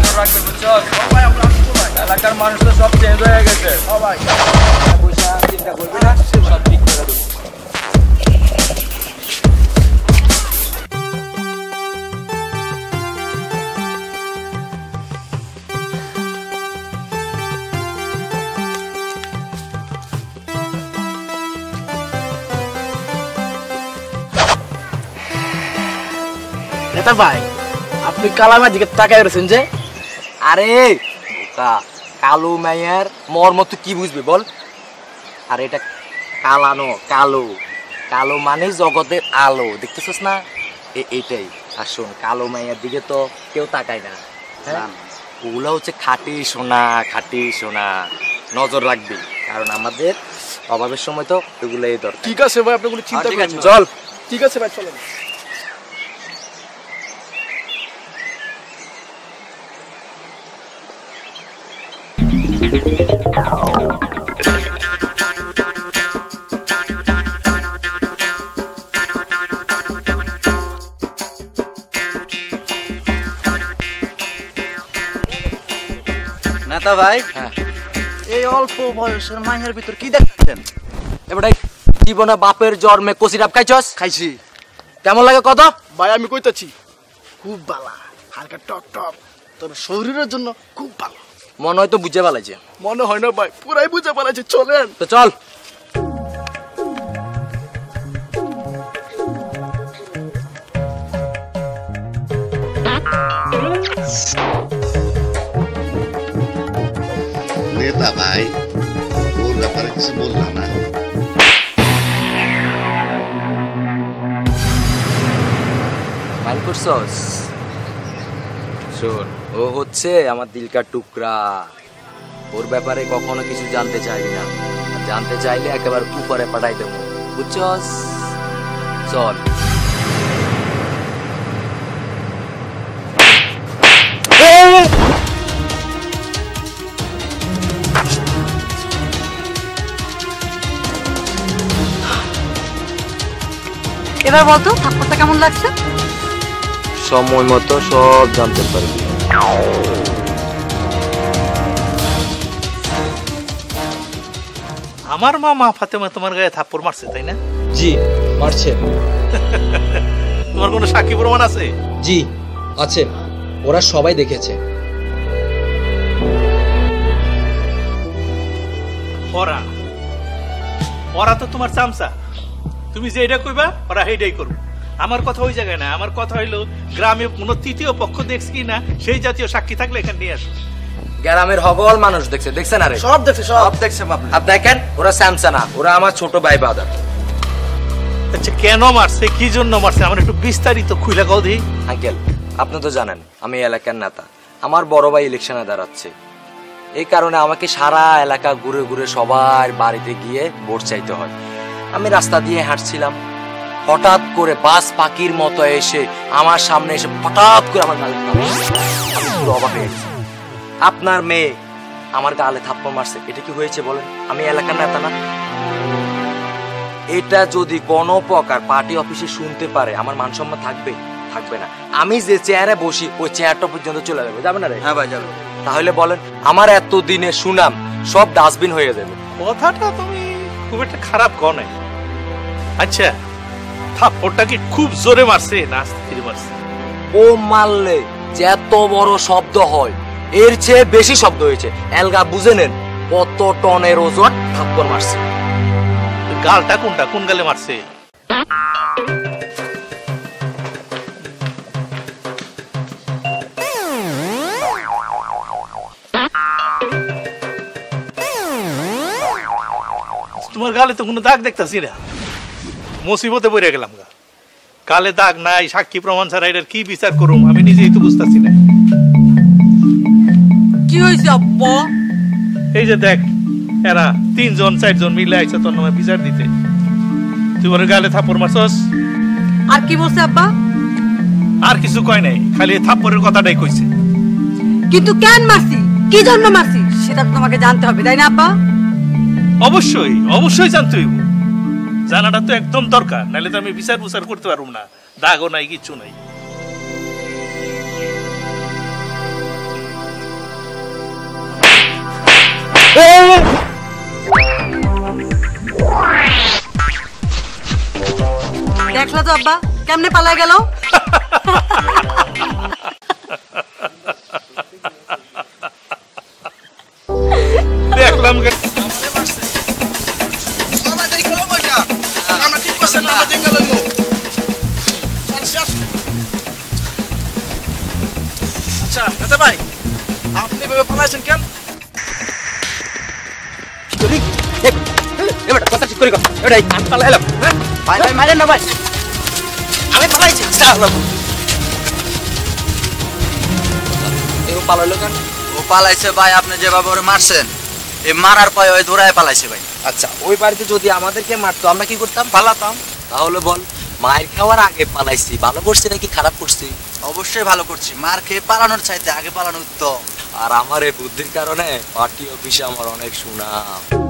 নজর রাখবে, বুঝছো? এলাকার মানুষ তো সব চেঞ্জ হয়ে গেছে। পয়সা চিন্তা করবি না, সব ঠিক করে দেবো। নেতা ভাই, আপনি কালামের দিকে তাকায় রয়েছেন যে? আরে কালো মাইয়ার মর্ম তুই কি বুঝবি বল? আর এটা কালানো, কালো কালো মানে জগতের আলো, দেখতেছিস না? এইটাই। আর শোন, কালো মাইয়ার দিকে তো কেউ তাকায় না, ওগুলো হচ্ছে খাঁটি সোনা, খাঁটি সোনা। নজর রাখবি, কারণ আমাদের অভাবের সময় তো এগুলোই দরকার। ঠিক আছে ভাই, আপনি কোনো চিন্তা করেন না। চল। ঠিক আছে ভাই, চলেন। নেতা ভাই, এই অল্প বয়সের মাইয়ার ভিতর কি দেখছেন? এবারে জীবনে বাপের জন্মে কচি ডাব খাইছস? খাইছি কেমন লাগে কত? ভাই, আমি কইতাছি খুব ভালো, হালকা টক টক, তবে শরীরের জন্য খুব ভালো। মনে হয় তো বুঝে পালাইছে। মনে হয় না ভাই, পুরাই বুঝে পালাইছে। চলেন তো চল। নেতা ভাই, ওর ব্যাপারে কিছু বললাম না। মাইল করছস? শোন, ও হচ্ছে আমার দিলকার টুকরা। ওর ব্যাপারে কখনো কিছু জানতে চাইবি না, জানতে চাইলে একেবারে উপরে পাঠাই দেবো, বুঝছস? চল। এবার বলতো থাপ্পড়টা কেমন লাগছে? সময় মতো সব জানতে পারবি। আমার মামা ফাতেমা তোমার গায়ে থাপ্পড় মারছে, তাই না? জি মারছে। তোমার কোনো সাক্ষী প্রমাণ আছে? জি আছে, ওরা সবাই দেখেছে। ওরা ওরা তো তোমার চামচা, তুমি যে এটা কইবা ওরা সেইটাই করবো। আমার কথা ওই জায়গায় না, আমার কথা হইলো গ্রামে কোনো তৃতীয় পক্ষ দেখছি কি না, সেই জাতীয় সাক্ষী থাকলে এখানে নিয়ে আসো। গ্রামের হগল মানুষ দেখছে, দেখছেন? আরে সব দেখছে, সব দেখছে। আর দেখেন, ওরা স্যামসা না, ওরা আমার ছোট ভাই বাদার। আচ্ছা, কেন মারছে, কি জন্য মারছে, আমার একটু বিস্তারিত খুইলা কও দিই। আঙ্কেল, আপনি তো জানেন আমি এলাকার নেতা, আমার বড় ভাই ইলেকশনে দাঁড়াচ্ছে। এই কারণে আমাকে সারা এলাকা ঘুরে ঘুরে সবার বাড়িতে গিয়ে ভোট চাইতে হয়। আমি রাস্তা দিয়ে হাঁটছিলাম, হঠাৎ করে বাস পাখির মতো এসে আমার সামনে এসে হঠাৎ করে আমার গালে অবাক হয়ে গেছে। আপনার মেয়ে আমার গালে থাপ্পড় মারছে, এটা কি হয়েছে বলেন? আমি এলাকার নেতা না? এটা যদি কোনো প্রকার পার্টি অফিসে শুনতে পারে, আমার মান সম্মান থাকবে? থাকবে না। আমি যে চেয়ারে বসি ওই চেয়ারটা পর্যন্ত চলে যাবে, যাবে না রে? হ্যাঁ ভাই, যাবে। তাহলে বলেন, আমার এত দিনের সুনাম সব ডাস্টবিন হয়ে যাবে। কথাটা তুমি খুব একটা খারাপ কও নাই। আচ্ছা, থাপ্পড়টা কি খুব জোরে মারছে না আস্তে ধীরে মারছে? ও মারলে যত বড় শব্দ হয় এর চেয়ে বেশি শব্দ হয়েছে। এলগা বুঝে নেন কত টনের ওজন থাপ্পড় মারছে। গালটা কোনটা, কোন গালে মারছে? তোমার গালে তো কোনো দাগ দেখতেছি না, মুসিবতে পড়ে গেলাম। গালে দাগ নাই, সাক্ষী প্রমাণ ছাড়া এটার কি বিচার করুম আমি নিজেই তো বুঝতেছি না। কি হয়েছে আব্বা? এই যে দেখ, এরা 3-4 জন মিলে আইছে তোর নামে বিচার দিতে। তুই ওর গালে থাপ্পড় মারছস। আর কি বলছে আব্বা? আর কিছু কয় নাই, খালি থাপ্পড়ের কথাটাই কইছে। কিন্তু কেন মারছি, কি জন্য মারছি সেটা তোমাকে জানতে হবে, তাই না আব্বা? অবশ্যই অবশ্যই জানতে হইব, জানাটা তো একদম দরকার, নাহলে তো আমি বিচার বুচার করতে পারবো না। দাগও নাই, কিচ্ছু নাই। দেখলা তো আব্বা কেমনে পালায় গেল? দেখলাম গে- আচ্ছা নেতা ভাই আপনি ভেবে পালাইছেন কেন? ভাই ভাই মারেন না ভাই, আমি পালাইছি। পালাইলো কেন? ও পালাইছে ভাই, আপনি যেভাবে ওরে মারছেন এই মারার পরে ওই দৌড়ায় পালাইছে ভাই। আচ্ছা ওই বাড়িতে যদি আমাদেরকে মারতো আমরা কি করতাম? পালাতাম। তাহলে বল, মায়ের খাওয়ার আগে পালাইছি, ভালো করছি নাকি খারাপ করছি? অবশ্যই ভালো করছি, মার খেয়ে পালানোর চাইতে আগে পালানো উত্তম। আর আমার এই বুদ্ধির কারণে পার্টি অফিসে আমার অনেক সুনাম।